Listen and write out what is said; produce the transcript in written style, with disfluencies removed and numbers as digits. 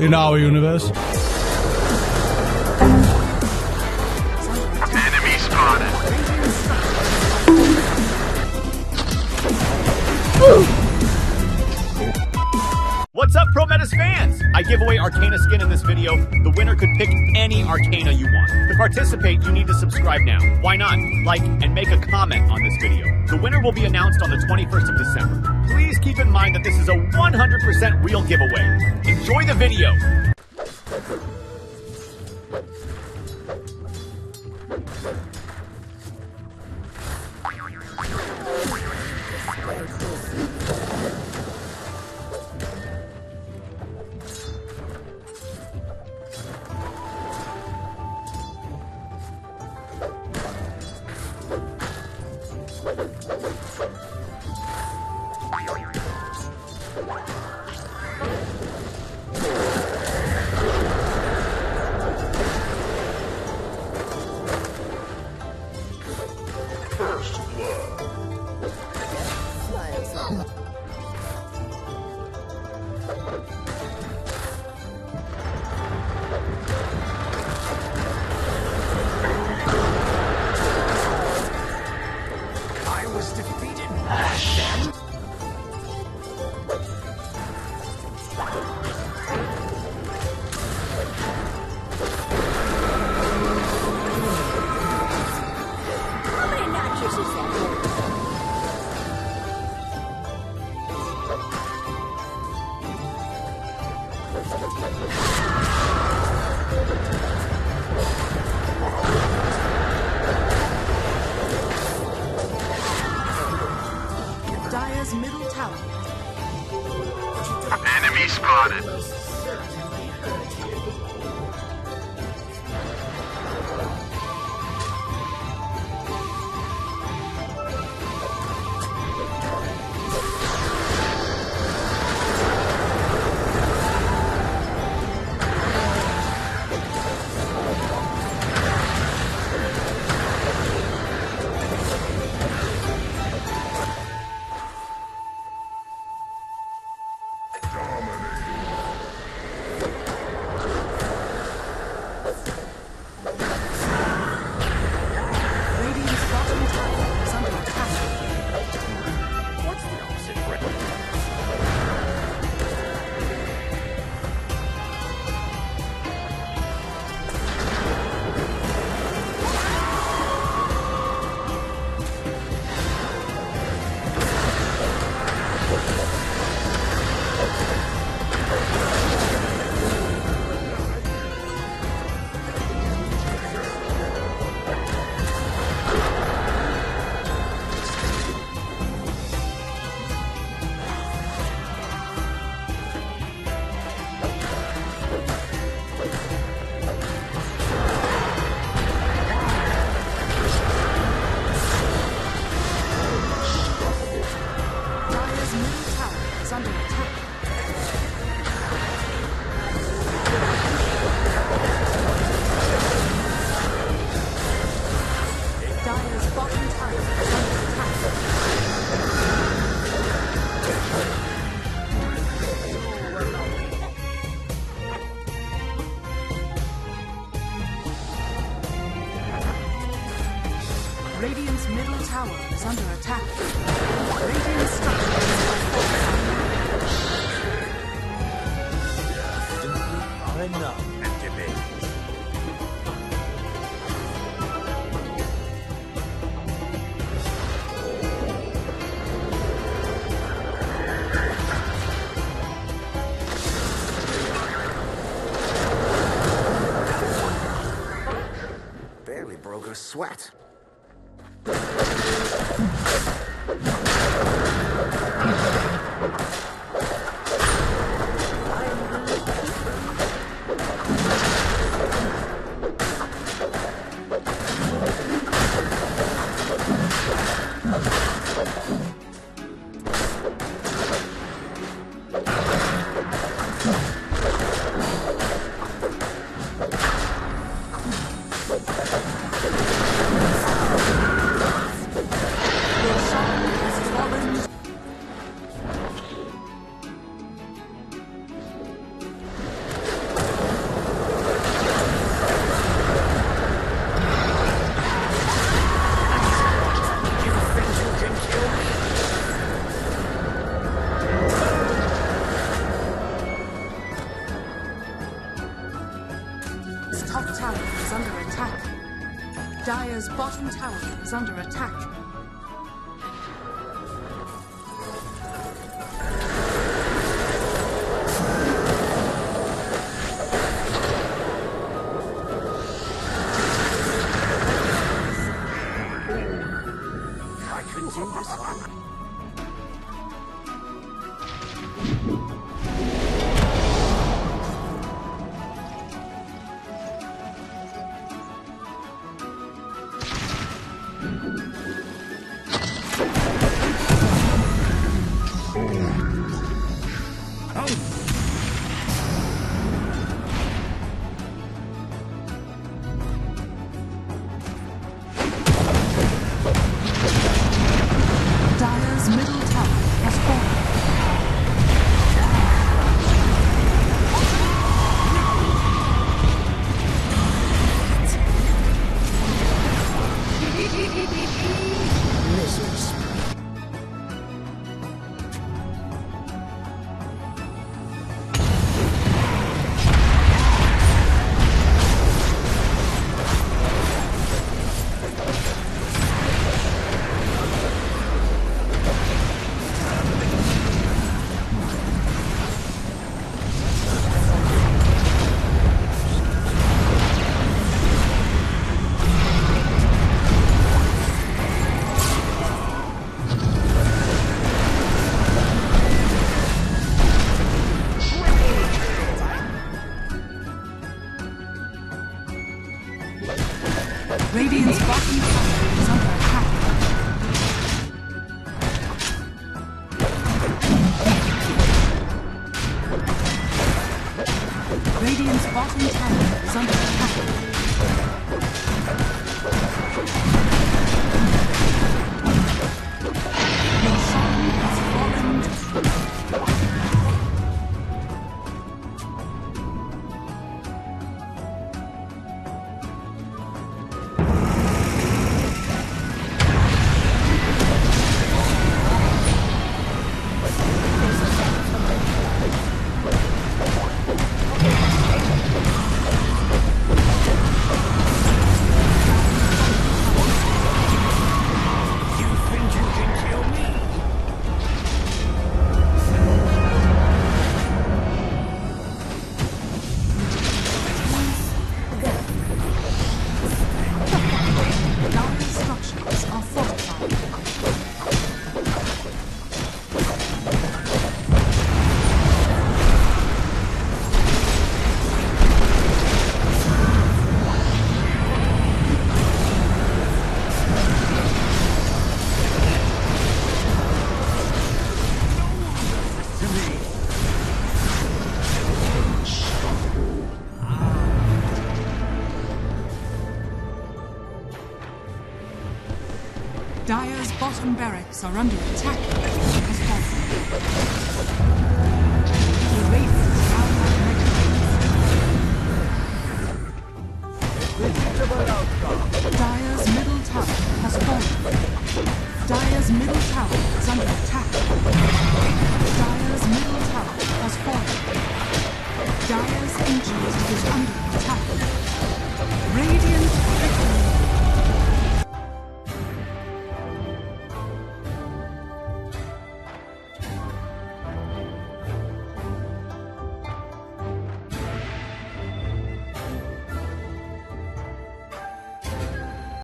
in our universe. Enemy spotted. What's up, Pro Metas fans? I give away Arcana skin in this video. The winner could pick any Arcana you want. To participate, you need to subscribe now. Why not? Like and make a comment on this video. The winner will be announced on the 21st of December. Please keep in mind that this is a 100% real giveaway. Enjoy the video. Dire's middle tower. Enemy spotted. Radiant's bottom tower is under attack. What's the opposite friend? Dire's middle tower is under attack. Dire's bottom tower is under attack. Radiant's middle tower is under attack. Radiant structures are fortified. Enough. Activate. Barely broke a sweat. Your tower is under attack. Dire's bottom tower is under attack. I couldn't do this one. Dire's middle tower has fallen. Radiant's bottom tower is under attack. Radiant's bottom tower is under attack. Your song has fallen to Dire structures are fortified. Dire's bottom barracks are under attack. Has fallen. The Radiant now have measures. Dire's middle tower has fallen. Dire's middle tower is under attack. Dire's middle tower has fallen. Dire's ancient is under attack. Radiant